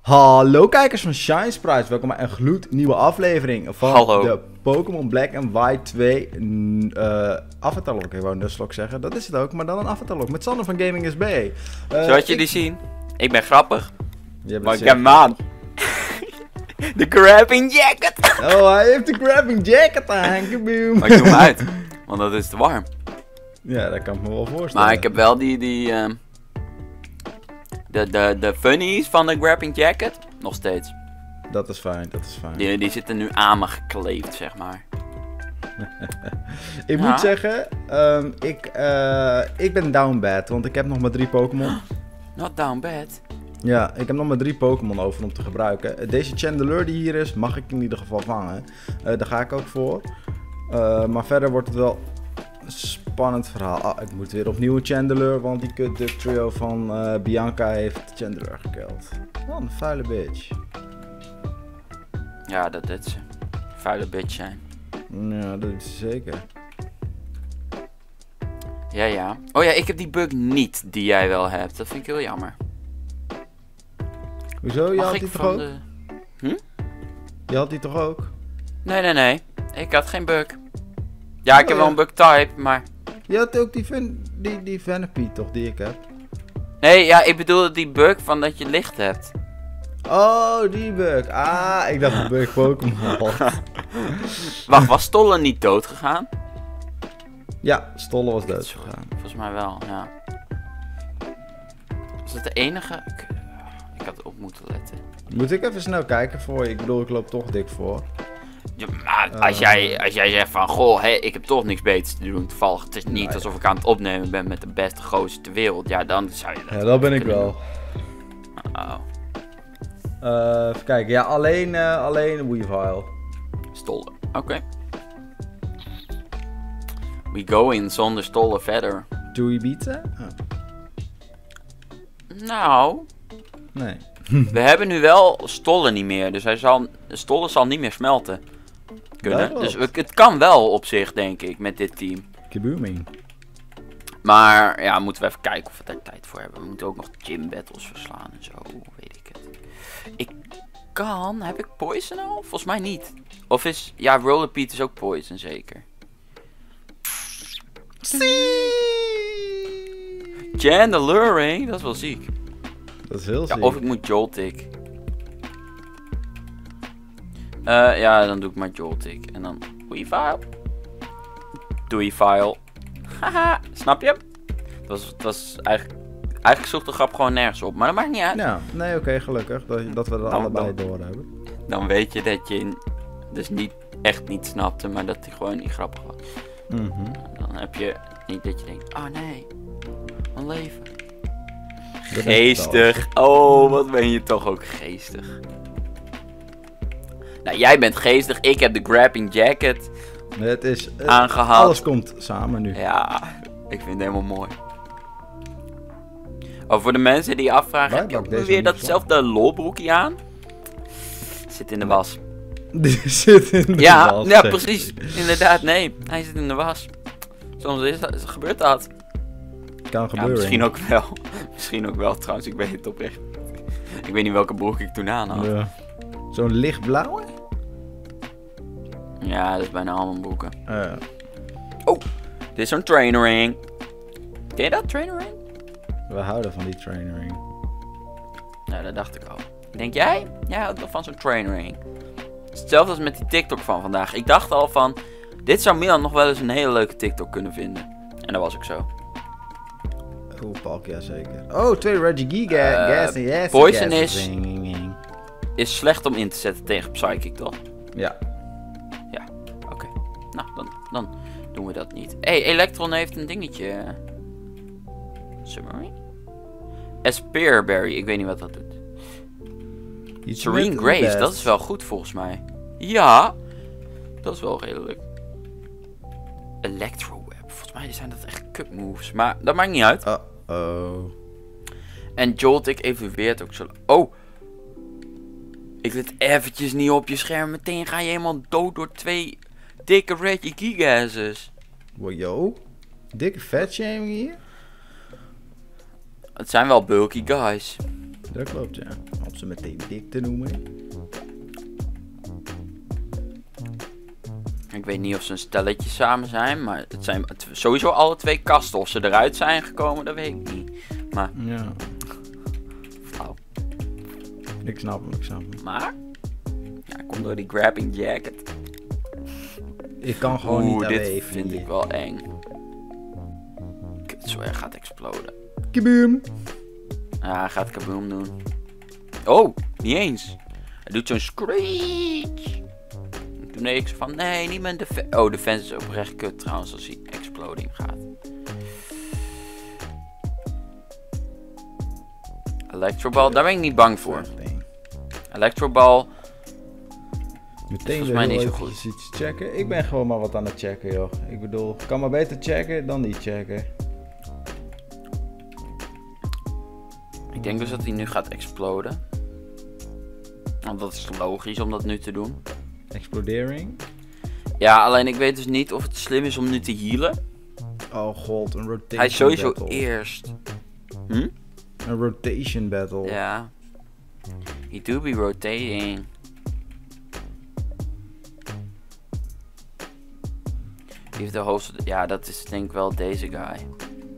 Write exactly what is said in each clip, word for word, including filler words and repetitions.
Hallo kijkers van Shine Sprites, welkom bij een gloednieuwe aflevering van Hallo. de Pokémon Black and White twee uh, Avatarlog. Ik wou Nuzlocke zeggen, dat is het ook, maar dan een Avatarlog met Sander van Gaming S B. Uh, Zoals jullie ik... zien, ik ben grappig, maar ik heb man. De grabbing jacket! Oh, hij heeft de grabbing jacket aan, kaboom. Maar ik doe hem uit, want dat is te warm. Ja, dat kan ik me wel voorstellen. Maar ik heb wel die, die, uh, de, de, de funnies van de grabbing jacket, nog steeds. Dat is fijn, dat is fijn. Die, die zitten nu aan me gekleefd, zeg maar. ik ja. moet zeggen, um, ik, uh, ik ben down bad, want ik heb nog maar drie Pokémon. Not down bad? Ja, ik heb nog maar drie Pokémon over om te gebruiken. Deze Chandelure die hier is, mag ik in ieder geval vangen. Uh, daar ga ik ook voor. Uh, maar verder wordt het wel een spannend verhaal. Ah, ik moet weer opnieuw een Chandelure, want die kut de trio van uh, Bianca heeft Chandelure gekild. Wat een vuile bitch. Ja, dat dit ze. Vuile bitch zijn. Ja, dat is zeker. Ja, ja. Oh ja, ik heb die bug niet die jij wel hebt. Dat vind ik heel jammer. Hoezo? Je Mag had ik die toch van ook? de... Hm? Je had die toch ook? Nee, nee, nee. Ik had geen bug. Ja, ik oh, heb ja. wel een bug type, maar... Je had ook die, Ven die, die Venipede toch, die ik heb? Nee, ja, ik bedoelde die bug van dat je licht hebt. Oh, die bug. Ah, ik dacht de bug Pokémon. Wacht, was Stolle niet dood gegaan? Ja, Stolle was dood gegaan. Volgens mij wel, ja. Was dat de enige? Ik, ik had op moeten letten. Moet ik even snel kijken voor je? Ik bedoel, ik loop toch dik voor. Ja, maar als, uh, jij, als jij zegt van, goh, hé, ik heb toch niks beters te doen. Toevallig, het is niet nee. alsof ik aan het opnemen ben met de beste gozer ter wereld. Ja, dan zou je dat... Ja, dat ben ik wel. Oh. Uh, even kijken, ja, alleen, uh, alleen Weavile. Stolle, oké. Okay. We go in zonder Stolle verder. Doe je beaten? Oh. Nou... Nee. We hebben nu wel Stolle niet meer, dus hij zal, Stolle zal niet meer smelten kunnen. Dus we, het kan wel op zich, denk ik, met dit team. Kabooming. Maar ja, moeten we even kijken of we daar tijd voor hebben. We moeten ook nog gym battles verslaan en zo, weet ik het. Ik kan, heb ik poison al? Volgens mij niet. Of is, ja, Rollerpede is ook poison, zeker. Chandelure, dat is wel ziek. Dat is heel ja, ziek. of ik moet Joltik. Uh, ja, dan doe ik maar Joltik. En dan Weavile. Weavile. Haha, snap je? Het was, het was eigenlijk... Eigenlijk zocht de grap gewoon nergens op. Maar dat maakt niet uit. Ja, nee, oké, okay, gelukkig. Dat, dat we er dan, allebei dan, door hebben. Dan weet je dat je dus niet echt niet snapte, maar dat hij gewoon niet grappig was. Mm-hmm. Dan heb je niet dat je denkt, oh nee, mijn leven. Geestig. Oh, wat ben je toch ook geestig. Nou, jij bent geestig. Ik heb de grabbing jacket het is, uh, aangehaald. Alles komt samen nu. Ja, ik vind het helemaal mooi. Oh, voor de mensen die afvragen, heb je ook weer datzelfde lolbroekje aan? Zit in de was. Die zit in de ja, was. Ja, precies. Inderdaad, nee. Hij zit in de was. Soms is dat, gebeurt dat. Kan gebeuren. Ja, misschien ook wel. Misschien ook wel trouwens, ik weet het oprecht. Ik weet niet welke broek ik toen aan had. Ja. Zo'n lichtblauwe? Ja, dat is bijna allemaal broeken. Uh. Oh, dit is zo'n trainering. Ken je dat, trainering? We houden van die trainering. Nou, dat dacht ik al. Denk jij? Jij houdt wel van zo'n trainering. Hetzelfde als met die TikTok van vandaag. Ik dacht al van, dit zou Milan nog wel eens een hele leuke TikTok kunnen vinden. En dat was ook zo. Oeh, Palk, ja zeker. Oh, twee Regigigas. Uh, gas, yes, Poison gas, is, is slecht om in te zetten tegen Psychic, toch? Ja. Ja, oké. Okay. Nou, dan, dan doen we dat niet. Hé, hey, Electron heeft een dingetje. Submarine? Aspearberry, ik weet niet wat dat doet. Iets Serene Grace, dat is wel goed volgens mij. Ja, dat is wel redelijk. Electroweb, volgens mij zijn dat echt cup moves. Maar dat maakt niet uit. Uh oh. En Joltik evolueert ook zo. Oh! Ik let eventjes niet op je scherm. Meteen ga je helemaal dood door twee dikke Regigigases. Wow, yo. Dikke vetshaming hier? Het zijn wel bulky guys. Dat klopt, ja. om ze meteen dik te noemen. Ik weet niet of ze een stelletje samen zijn, maar het zijn het, sowieso alle twee kasten. Of ze eruit zijn gekomen, dat weet ik niet. Maar, Ja. flauw. Ik snap hem, ik snap hem. Maar, ja, komt door die grabbing jacket. Ik kan gewoon Oeh, niet aan dit leven vind hier. ik wel eng. Kut, zo erg gaat exploden. Kaboom! Ja, hij gaat kaboom doen. Oh, niet eens. Hij doet zo'n screech. Toen deed ik zo van, nee, niet mijn defense. Oh, defense is oprecht kut trouwens als hij exploding gaat. Electroball, daar ben ik niet bang voor. Electroball, Meteen volgens weer mij heel niet zo eventjes iets checken. Ik ben gewoon maar wat aan het checken, joh. Ik bedoel, ik kan maar beter checken dan niet checken. ik denk dus dat hij nu gaat exploden. Want dat is logisch om dat nu te doen. Explodering. Ja, alleen ik weet dus niet of het slim is om nu te healen. Oh god, een rotation Hij is sowieso battle. eerst. Hm? Een rotation battle. Ja. He do be rotating. Die heeft de hoogste... Ja, dat is denk ik wel deze guy.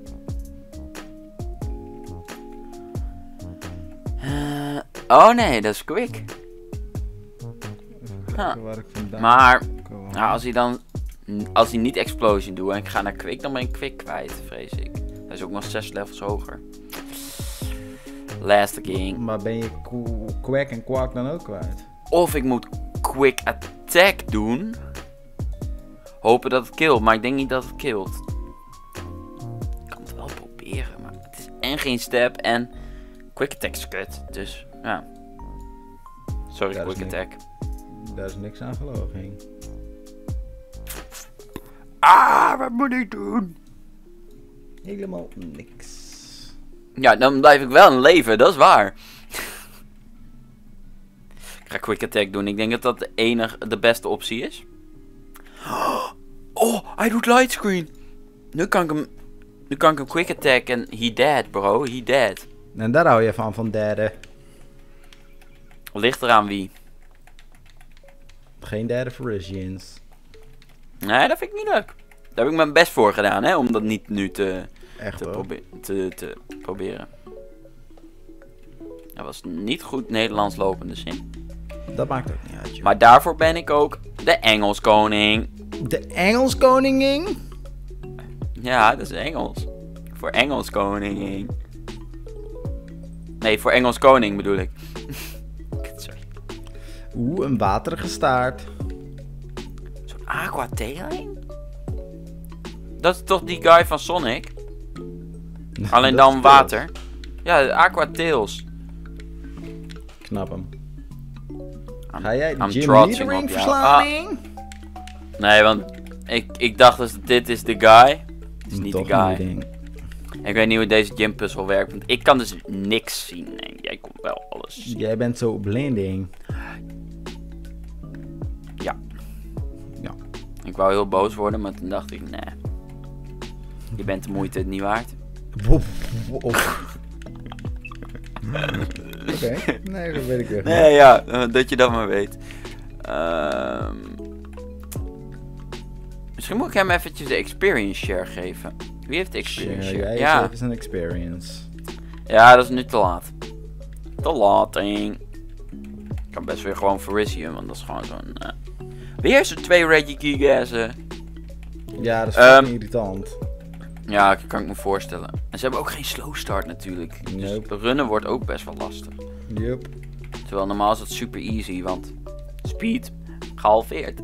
Uh, oh nee, dat is quick. Even kijken waar ik vandaan Maar, kom. nou, als hij dan... Als hij niet explosion doet en ik ga naar quick, dan ben ik quick kwijt, vrees ik. Hij is ook nog zes levels hoger. Last king. Maar ben je ko- Quack en Quack dan ook kwijt? Of ik moet quick attack doen. Hopen dat het killt, maar ik denk niet dat het killt. Ik kan het wel proberen, maar het is en geen step en quick attack is kut. Dus ja. Sorry, Daar is quick niks. attack. Daar is niks aan gelogen. Ah, wat moet ik doen? Helemaal niks. Ja, dan blijf ik wel in leven, dat is waar. Ik ga quick attack doen. Ik denk dat dat de enige, de beste optie is. Oh, hij doet lightscreen. Nu kan ik hem, nu kan ik hem quick attack en he dead, bro. He dead. En daar hou je van, van derde. Ligt eraan wie. Geen derde Parisians. Nee, dat vind ik niet leuk. Daar heb ik mijn best voor gedaan, hè, om dat niet nu te, Echt te, hoor. probe te, te proberen. Dat was niet goed Nederlands lopende zin. Dat maakt ook niet uit, joh. Maar daarvoor ben ik ook de Engels koning. De Engels koningin? Ja, dat is Engels. Voor Engels koning. Nee, voor Engels koning bedoel ik. Sorry. Oeh, een waterige staart. Zo'n aquatailing? Dat is toch die guy van Sonic? Alleen Dat dan is water. Ja, de Aquatails. Knap hem. I'm- Ga jij I'm Jim trotting Liedering op jou. verslaan? Nee, want ik, ik dacht dus dit is de guy. Het is niet de guy. Ding. Ik weet niet hoe deze gym puzzel werkt, want ik kan dus niks zien. En jij komt wel alles zien. Jij bent zo blinding. Ja. Ja. Ik wou heel boos worden, maar toen dacht ik, nee. Je bent de moeite niet waard. Wop, wop. Oké, nee, dat weet ik weer. Nee, ja, uh, dat je dat maar weet. Ehm misschien moet ik hem eventjes de experience share geven. Wie heeft de experience Share share? jij Ja. eens even een experience. Ja, dat is nu te laat. Te laat, ding. Ik kan best weer gewoon Farisium, want dat is gewoon zo'n... Uh... Weer zo'n twee Reggie Gigassen. Ja, dat is Ehm, fucking irritant. Ja, dat kan ik me voorstellen. En ze hebben ook geen slow start natuurlijk. Dus Nope. runnen wordt ook best wel lastig. Yup. Terwijl normaal is het super easy, want speed gehalveerd.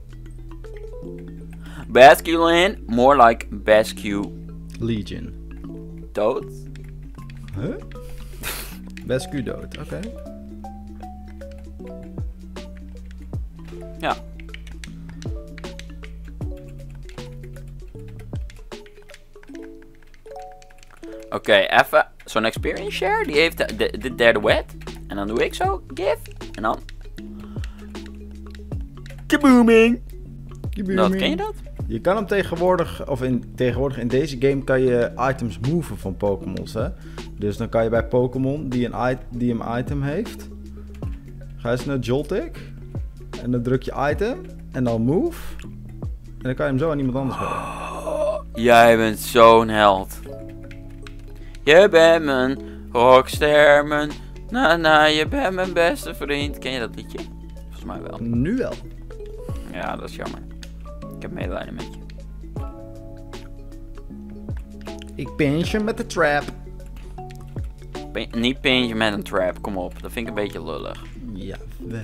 Basculin, more like Bascu Legion. dood. Huh? Best Q dood, oké. Ja. Oké, okay, even zo'n experience share. Die heeft de, de, de derde wet. En dan doe ik zo, give. En dan... Kabooming! Dat, ken je dat? Je kan hem tegenwoordig, of in, tegenwoordig in deze game kan je items moven van Pokémons, hè. Dus dan kan je bij Pokémon die een, it- die een item heeft, ga je eens naar Joltik. En dan druk je item en dan move. En dan kan je hem zo aan iemand anders brengen. Oh, jij bent zo'n held. Je bent mijn rockster, mijn... Na na, je bent mijn beste vriend. Ken je dat liedje? Volgens mij wel. Nu wel. Ja, dat is jammer. Ik heb medelijden met je. Ik pinch je met de trap. Pin- niet pintje met een trap, kom op. Dat vind ik een beetje lullig. Jawel.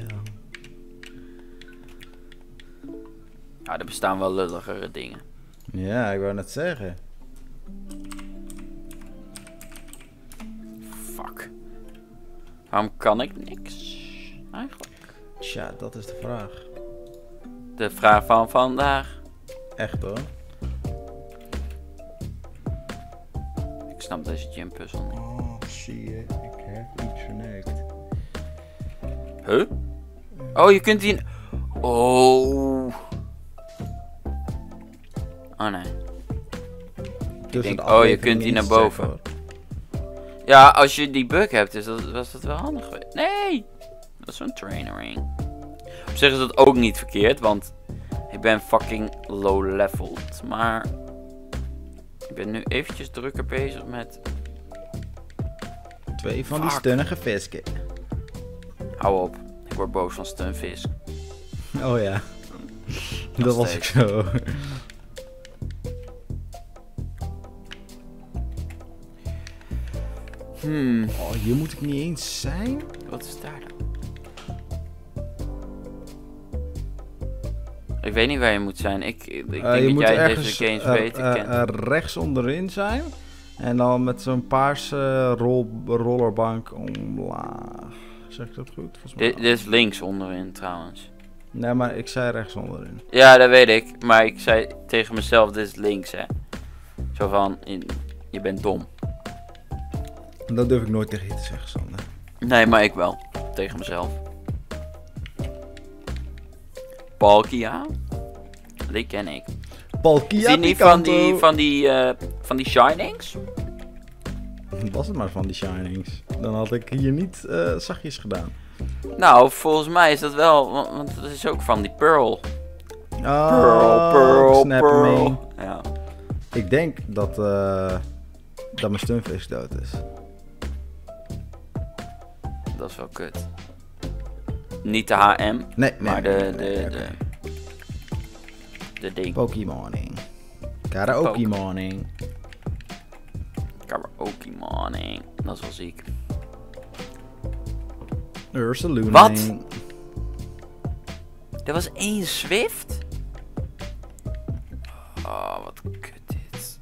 Ja, er bestaan wel lulligere dingen. Ja, ik wou net zeggen. Fuck. Waarom kan ik niks? Eigenlijk. Tja, dat is de vraag. De vraag van vandaag. Echt hoor. Ik snap deze gym puzzel niet. Oh, zie je. Ik heb iets verneukt. Huh? Oh, je kunt die... Oh. Oh nee. Tussen denk- de oh, je afleveringen kunt die naar iets zeggen, boven. hoor. Ja, als je die bug hebt, is dat, was dat wel handig geweest. Nee! Dat is zo'n trainering. Op zich is dat ook niet verkeerd, want ik ben fucking low-leveled. Maar ik ben nu eventjes drukker bezig met... Twee van die Fuck. stunnige visken. Hou op, ik word boos van stunvis. Oh ja. Nog Dat was ik steeds. zo. Hmm, Oh, hier moet ik niet eens zijn. wat is daar dan? Ik weet niet waar je moet zijn. Ik, ik denk Eh, je dat moet jij ergens deze games eh, beter eh, kent. eh, rechts onderin zijn. En dan met zo'n paarse rol, rollerbank omlaag. Zeg ik dat goed? Volgens mij Dit, wel. dit is links onderin trouwens. Nee, maar ik zei rechts onderin. Ja, dat weet ik. Maar ik zei tegen mezelf, dit is links, hè. Zo van, je, je bent dom. Dat durf ik nooit tegen je te zeggen, Sander. Nee, maar ik wel. Tegen mezelf. Palkia? Die ken ik. Palkia Is die niet van die, van die, eh, van die Shinings? Was het maar van die Shinings. Dan had ik hier niet eh, zachtjes gedaan. Nou, volgens mij is dat wel, want, want dat is ook van die Pearl. Oh, Pearl, Pearl, snap Pearl. me. Ja. Ik denk dat, eh dat mijn stunfish dood is. Dat is wel kut. Niet de H M, Nee, nee, maar nee, de, nee, de, oké. de, de ding. Pokémoning. Karaoke morning. Karaoke morning. Dat is wel ziek. Ursaluna. Wat? Er was één Swift? Oh, wat kut dit.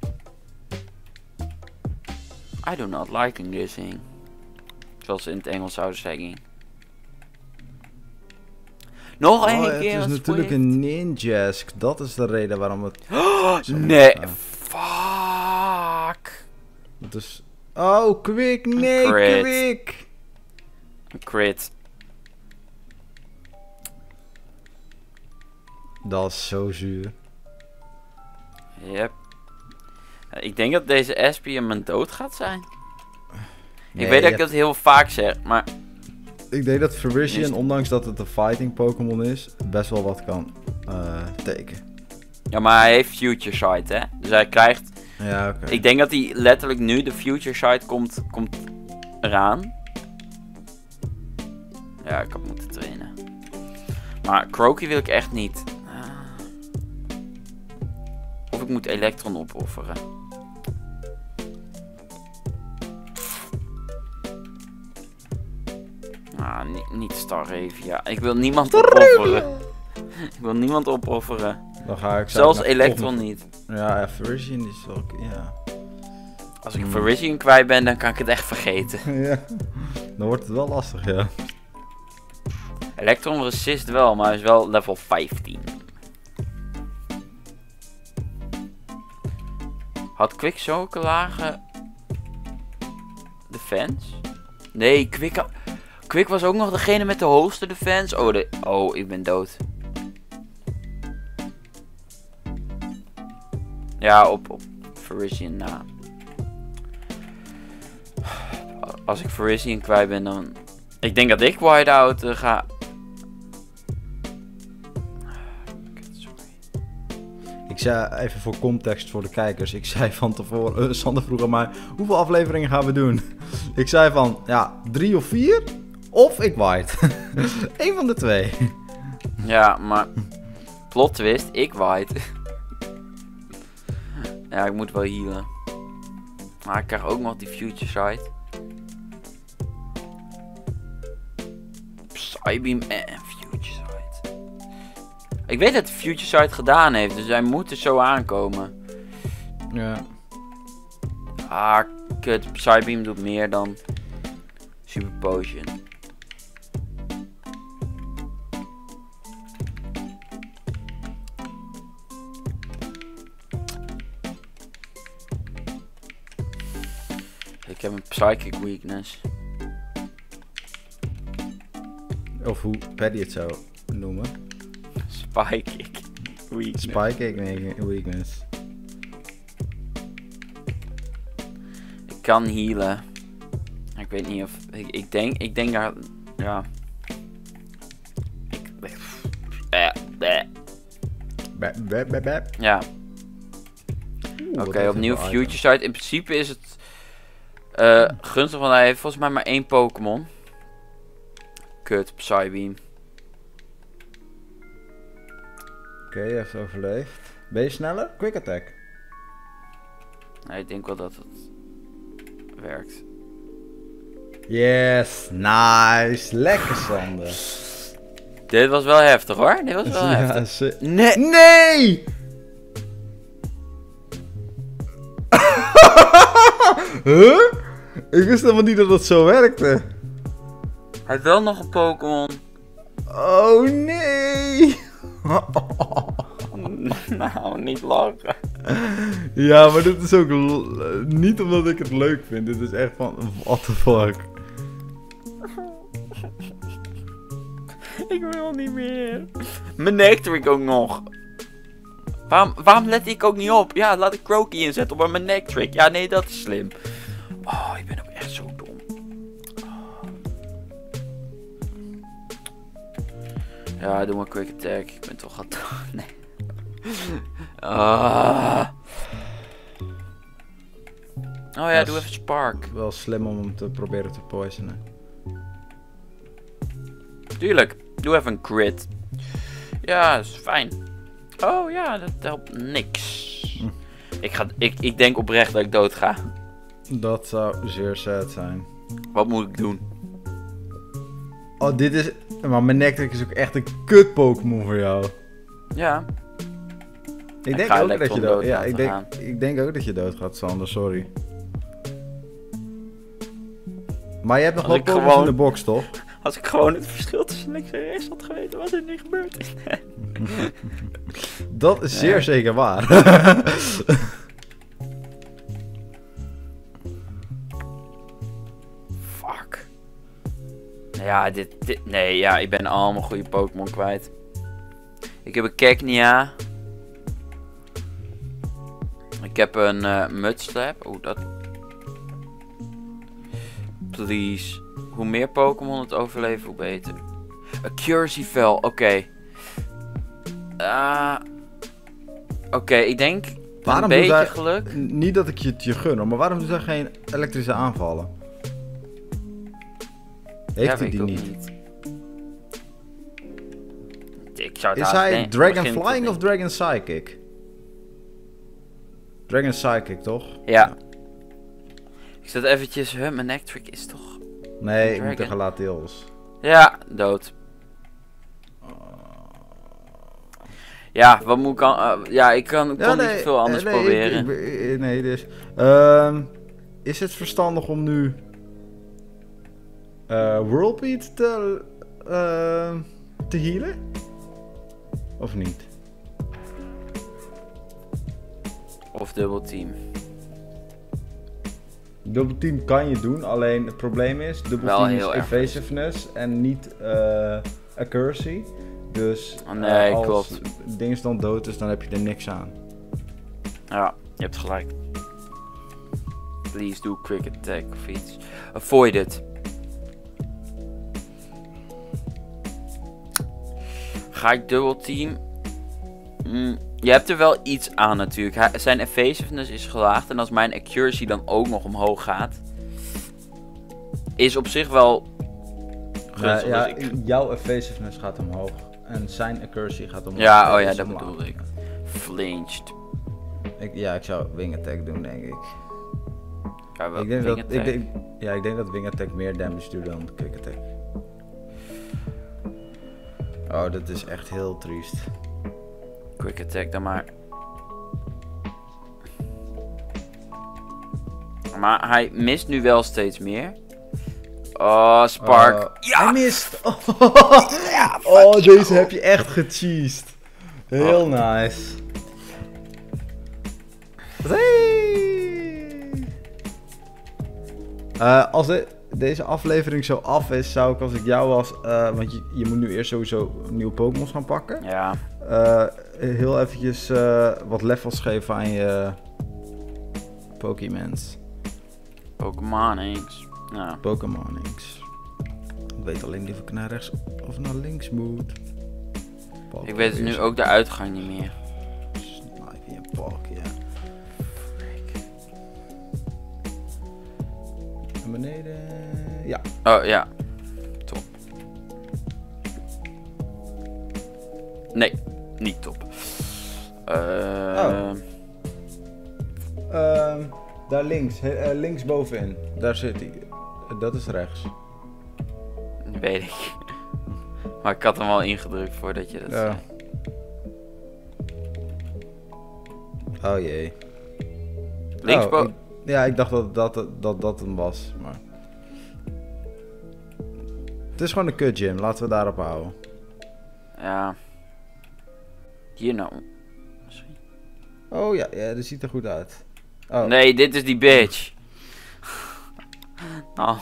I do not liking this thing. Zoals ze in het Engels zouden zeggen. Nog Oh, één het keer is een natuurlijk Swift. een Ninjask. Dat is de reden waarom het... Oh, zo nee, moet gaan. fuck. Het is... Oh, quick, nee, Crit. quick. Crit. Dat is zo zuur. Yep. Ik denk dat deze Espium mijn dood gaat zijn. Nee, ik weet dat je ik dat heel vaak zeg, maar... Ik denk dat Virizion, Is- ondanks dat het een fighting Pokémon is, best wel wat kan eh tekenen. Ja, maar hij heeft Future Sight, hè. Dus hij krijgt... Ja, oké. Ik denk dat hij letterlijk nu, de Future Sight komt, komt eraan. Ja, ik had moeten trainen. Maar Croaky wil ik echt niet. Ah. Of ik moet Electron opofferen. Ah, niet, niet Staravia. Ik wil niemand opofferen. Ik wil niemand opofferen. Dan ga ik zo Zelfs naar Electron volgende- niet. Ja, ja, Virizion is wel... Ja. Als ik Hmm. Virizion kwijt ben, dan kan ik het echt vergeten. Ja. Dan wordt het wel lastig, ja. Electron resist wel, maar hij is wel level vijftien. Had Quick zulke lage defense? Nee, Quick, ha- Quick was ook nog degene met de hoogste defense. Oh, de, oh, ik ben dood. Ja, op, op Virizion na. Als ik Virizion kwijt ben, dan... Ik denk dat ik Whiteout uh, ga... Ik zei, even voor context voor de kijkers. Ik zei van tevoren... Uh, Sander vroeg aan mij... Hoeveel afleveringen gaan we doen? Ik zei van... Ja, drie of vier? Of ik white. Eén van de twee. Ja, maar... Plot twist, ik white. Ja, ik moet wel healen. Maar ik krijg ook nog die future sight. Psybeam en future sight. Ik weet dat de future sight gedaan heeft, dus hij moet er zo aankomen. Ja. Ah, kut. Psybeam doet meer dan Super Potion. Ik heb een psychic weakness. Of hoe Paddy het zou noemen. Psychic weakness. Spike weakness. Ik kan healen. Ik weet niet of... Ik, ik denk... Ik denk daar... Ja. Ik... Eh, eh. Bep, bep, bep, bep. Ja. Oeh, Oké, okay, opnieuw future sight. In principe is het... Uh, gunstig, want hij heeft volgens mij maar één Pokémon. Kut, Psybeam. Oké, okay, je heeft overleefd. Ben je sneller? Quick attack. Nee, ik denk wel dat het werkt. Yes, nice. Lekker, Sander. Dit was wel heftig hoor. Dit was wel ja, heftig. Ze... Nee! Nee! Huh? Ik wist helemaal niet dat dat zo werkte. Hij heeft wel nog een Pokémon. Oh nee! Nou, niet lachen. Ja, maar dit is ook niet omdat ik het leuk vind. Dit is echt van, what the fuck. Ik wil niet meer. Mijn Nectric ook nog. Waarom, waarom let ik ook niet op? Ja, laat ik Croaky inzetten op mijn Nectric. Ja, nee, dat is slim. Oh, ik ben ook echt zo dom. Oh. Ja, doe maar quick attack. Ik ben toch aan het... Nee. Ah. Oh ja, doe even Spark. Wel slim om hem te proberen te poisonen. Tuurlijk, doe even een crit. Ja, dat is fijn. Oh ja, dat helpt niks. Hm. Ik, ga, ik, ik denk oprecht dat ik dood ga. Dat zou zeer sad zijn. Wat moet ik doen? Oh, dit is... Maar mijn Nectric is ook echt een kut Pokémon voor jou. Ja. Ik, ik denk ook dat je dood, dood ja, ik denk, ik denk ook dat je dood gaat, Sander, sorry. Maar je hebt nog wel Pokémon gewoon... in de box, toch? Als ik gewoon het verschil tussen links en rechts had geweten, was er niet gebeurd. Dat is zeer ja. zeker waar. Fuck. Ja, dit, dit... Nee, ja, ik ben allemaal goede Pokémon kwijt. Ik heb een Cacnea. Ik heb een uh, Mudslap. Oeh, dat... Please. Hoe meer Pokémon het overleven, hoe beter. Een Curryvel, oké. Okay. Uh, oké, okay, ik denk waarom een beetje hij, geluk. Niet dat ik je het je gun, maar waarom doet hij geen elektrische aanvallen? Heeft ja, hij die niet? niet? Ik zou Is hij Dragon Flying of Dragon Psychic? Dragon Psychic, toch? Ja. ja. Ik zat eventjes, huh, mijn Nectric is toch... Nee, ik moet tegen Latios. Ja, dood. Ja, wat moet ik aan... Uh, ja, ik kan, ik ja, kan nee, niet veel anders nee, proberen. Ik, ik, nee, dus... Uh, is het verstandig om nu... Uh, Whirlpeed te... Uh, te healen? Of niet? Of Double Team. Double Team kan je doen, alleen het probleem is... Double Team is evasiveness en niet uh, accuracy. Dus oh, nee, uh, als klopt. ding dan dood is, dan heb je er niks aan. Ja, je hebt gelijk. Please do quick attack of iets. Avoid it. Ga ik dubbel team? Mm, je hebt er wel iets aan natuurlijk. Hij, zijn evasiveness is gelaagd. En als mijn accuracy dan ook nog omhoog gaat. Is op zich wel... Ja, ja, ik... jouw evasiveness gaat omhoog. En zijn accuracy gaat omhoog. Ja, oh ja, dat bedoelde ik. Flinched. Ik, ja, ik zou wing attack doen, denk ik. Ja, wel ik denk wing dat, attack. ik denk, ja, ik denk dat wing attack meer damage doet dan quick attack. Oh, dat is echt heel triest. Quick attack dan maar. Maar hij mist nu wel steeds meer. Oh, Spark. Uh, ja! Hij mist! Oh, Ja, oh deze heb je echt gecheesed. Heel oh. nice. Hey. Uh, als de, deze aflevering zo af is, zou ik als ik jou was... Uh, want je, je moet nu eerst sowieso nieuwe Pokémon gaan pakken. Ja. Uh, heel eventjes uh, wat levels geven aan je Pokémons. Pokémonings. Ja. Pokémonings. Ik weet alleen niet of ik naar rechts of naar links moet. Pak ik weet het nu ook de uitgang niet meer. Snipe in pak, ja. Naar beneden. Ja. Oh ja. Top. Nee, niet top. Uh... Oh. Uh, daar links, uh, links bovenin. Daar zit hij. Uh, dat is rechts. Weet ik. Maar ik had hem al ingedrukt voordat je dat ja. zei. Oh jee. Links boven. Oh, ja, ik dacht dat dat, dat, dat dat hem was, maar... Het is gewoon een kut gym, laten we daarop houden. Ja. Hier nou. Misschien. Oh ja, ja, dat ziet er goed uit. Oh. Nee, dit is die bitch. Oh.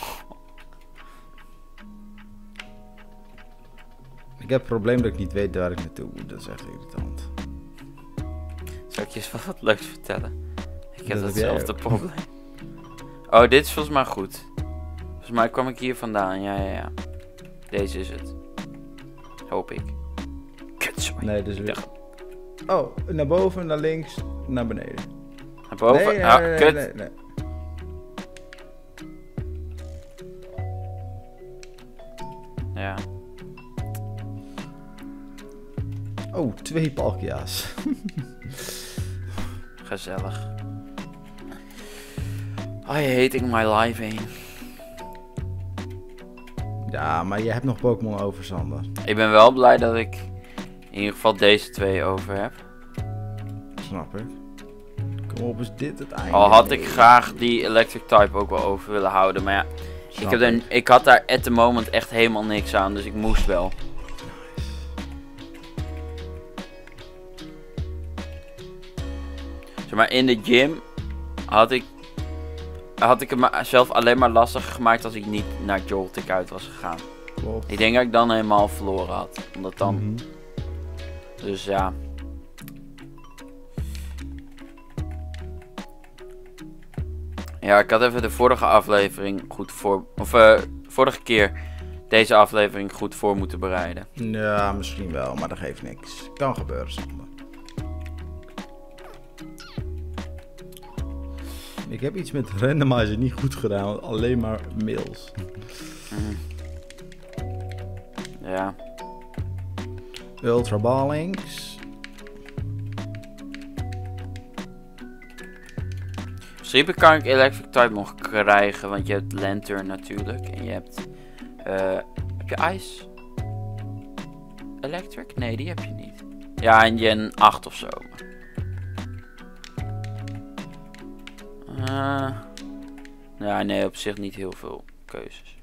Ik heb het probleem dat ik niet weet waar ik naartoe moet, dat is echt irritant. Zal ik je eens wat leuks vertellen? Ik heb dat hetzelfde heb probleem. Oh, dit is volgens mij goed. Volgens mij kwam ik hier vandaan, ja, ja, ja. Deze is het. Hoop ik. Kutzooi. Nee, dus weer... Oh, naar boven, naar links, naar beneden. Naar boven? Nee, nee, ah, nee, kut. nee, nee, nee. Ja. Oh, twee Palkia's. Gezellig. I hating my life heen. Ja, maar je hebt nog Pokémon over, Sander. Ik ben wel blij dat ik in ieder geval deze twee over heb. Snap ik. Kom op, is dit het einde? Al had ik graag die Electric type ook wel over willen houden. Maar ja, ik, heb er, ik had daar at the moment echt helemaal niks aan. Dus ik moest wel. Zeg maar, in de gym had ik, had ik het zelf alleen maar lastig gemaakt als ik niet naar Joltik uit was gegaan. Klopt. Ik denk dat ik dan helemaal verloren had. Omdat dan... Mm-hmm. Dus ja. Ja, ik had even de vorige aflevering goed voor... Of uh, vorige keer deze aflevering goed voor moeten bereiden. Ja, misschien wel, maar dat geeft niks. Kan gebeuren, Sander. Ik heb iets met randomizer niet goed gedaan, alleen maar mails. Mm. Ja. Ultra Ballings. In principe kan ik Electric type nog krijgen, want je hebt Lantern natuurlijk. En je hebt... Uh, heb je Ice? Electric? Nee, die heb je niet. Ja, en Gen acht of zo. Uh, ja, nee, op zich niet heel veel keuzes.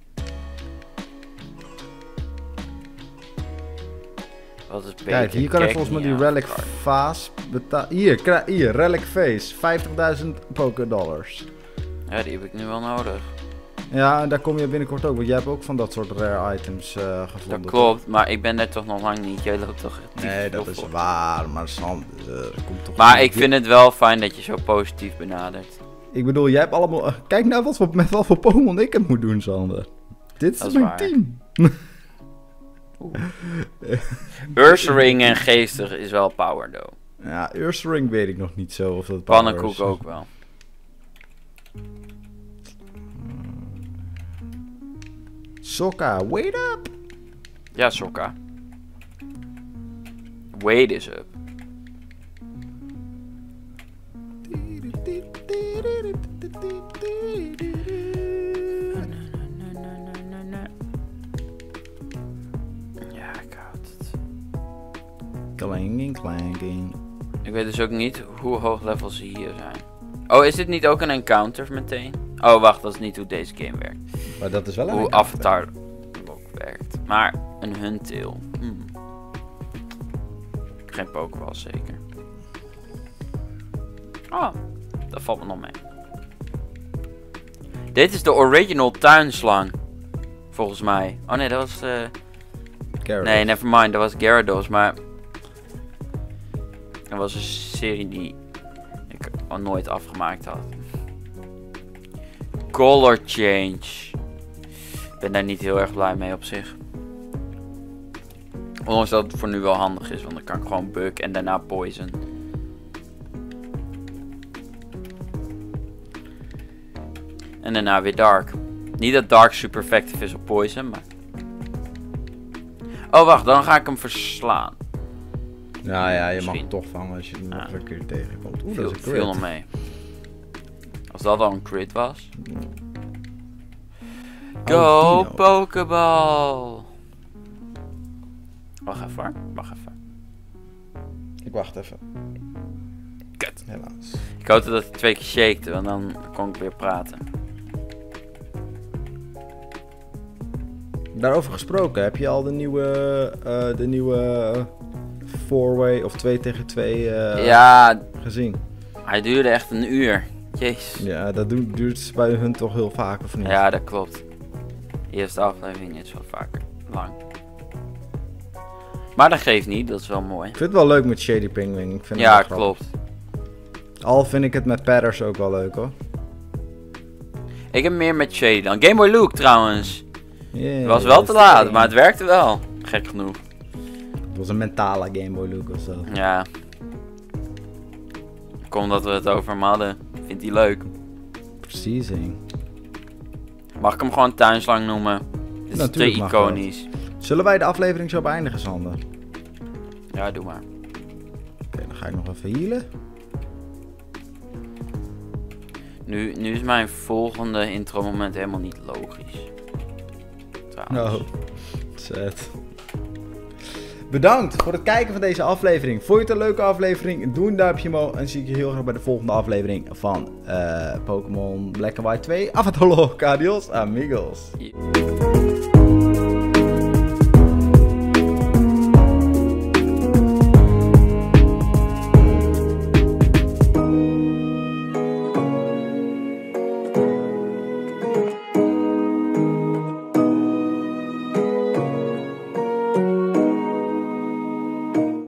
Wat is beter? Kijk, hier kan ik volgens mij die Relic Phase betalen. Hier, hier, Relic Phase. vijftigduizend Poké Dollars. Ja, die heb ik nu wel nodig. Ja, daar kom je binnenkort ook. Want jij hebt ook van dat soort rare items uh, gevonden. Dat klopt, maar ik ben er toch nog lang niet. Jij loopt toch... Nee, dat is op. waar. Maar Sander, uh, komt toch... Maar ik vind het wel fijn dat je zo positief benadert. Ik bedoel, jij hebt allemaal... Uh, kijk nou wat voor, met wat voor Pokémon ik het moet doen, Sander. Dit is, is mijn waar. team. Ursaring en geestig is wel power, though. Ja, Ursaring weet ik nog niet zo of dat power Pannenkoek is. ook wel. Sokka, wait up! Ja, Sokka. Wait is up. Ja, ik houd het. Clanking, clanking. Ik weet dus ook niet hoe hoog level ze hier zijn. Oh, is dit niet ook een encounter meteen? Oh, wacht, dat is niet hoe deze game werkt. Maar dat is wel een Hoe encounter. Avatar Lock werkt. Maar een Huntail. Hmm. Geen Pokéball zeker. Oh, dat valt me nog mee. Dit is de original tuinslang. Volgens mij. Oh nee, dat was... Uh... Gyarados. Nee, nevermind. Dat was Gyarados, maar... Dat was een serie die ik al nooit afgemaakt had. Color change. Ik ben daar niet heel erg blij mee op zich. Ondanks dat het voor nu wel handig is, want dan kan ik gewoon bug en daarna poison. En daarna weer dark. Niet dat dark super effectief is op poison, maar... Oh wacht, dan ga ik hem verslaan. Nou ja, je mag Misschien. hem toch vangen als je hem nog Ja. een keer tegenkomt. Oeh, Viel, dat is een viel nog crit. mee. Als dat al een crit was. Go Aldino. Pokeball! Wacht even hoor, wacht even. Ik wacht even. Kut. Helaas. Ik hoopte dat hij twee keer shakte, want dan kon ik weer praten. Daarover gesproken, heb je al de nieuwe, uh, de nieuwe four-way of twee tegen twee uh, Ja, gezien? hij duurde echt een uur. Jezus. Ja, dat doen, duurt bij hun toch heel vaak, of niet? Ja, dat klopt. De eerste aflevering is wel vaker lang. Maar dat geeft niet, dat is wel mooi. Ik vind het wel leuk met Shady Penguin. Ik vind Ja, het wel grappig. klopt. Al vind ik het met Padders ook wel leuk hoor. Ik heb meer met Shady dan. Game Boy Luke trouwens. Yeah, Het was wel te dat laat, is- maar het werkte wel. Gek genoeg. Het was een mentale Game Boy Luke of zo. Ja. Kom omdat we het over hem hadden. Vindt hij leuk. Precies, hè. Mag ik hem gewoon tuinslang noemen? Dit is te Natuurlijk mag dat. iconisch. Zullen wij de aflevering zo beëindigen, Sander? Ja, doe maar. Oké, dan ga ik nog even healen. Nu, nu is mijn volgende intro moment helemaal niet logisch. Trouwens. No. Zet. Bedankt voor het kijken van deze aflevering. Vond je het een leuke aflevering? Doe een duimpje omhoog. En zie ik je heel graag bij de volgende aflevering van uh, Pokémon Black and White twee. Avatar Log. Adios, amigos. Ja.